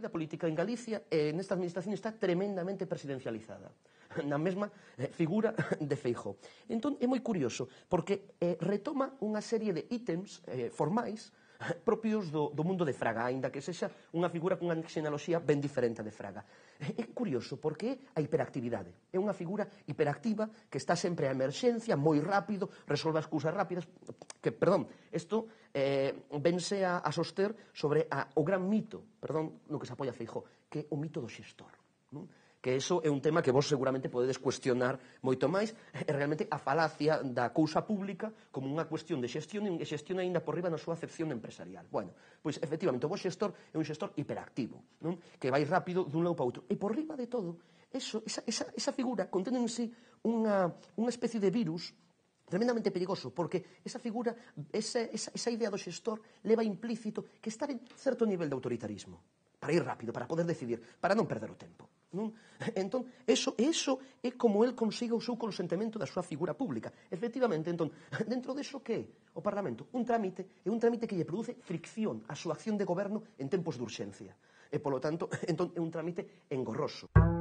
da política en Galicia nesta administración está tremendamente presidencializada na mesma figura de Feijóo. Entón é moi curioso porque retoma unha serie de ítems formais propios do mundo de Fraga, aínda que sexa unha figura cunha xenealoxía ben diferente de Fraga. É curioso porque é a hiperactividade. É unha figura hiperactiva que está sempre a emerxencia, moi rápido, resolve as cousas rápidas, que, perdón, isto vense a soster sobre o gran mito, perdón, no que se apoia Feijóo, que é o mito do xestor, non? Que iso é un tema que vos seguramente podedes cuestionar moito máis, é realmente a falacia da cousa pública como unha cuestión de xestión e xestión aínda por riba na súa acepción empresarial. Bueno, pois efectivamente o bo xestor é un xestor hiperactivo, non? Que vai rápido dun lado para outro. E por riba de todo, esa figura contén en sí unha especie de virus tremendamente perigoso, porque esa figura, esa idea do xestor leva implícito que está en certo nivel de autoritarismo, para ir rápido, para poder decidir, para non perder o tempo. Non? Entón, eso é como el consiga o seu consentimento da súa figura pública. Efectivamente, entón, dentro deso que é o Parlamento? Un trámite, é un trámite que lle produce fricción á súa acción de goberno en tempos de urxencia. E, polo tanto, entón, é un trámite engorroso.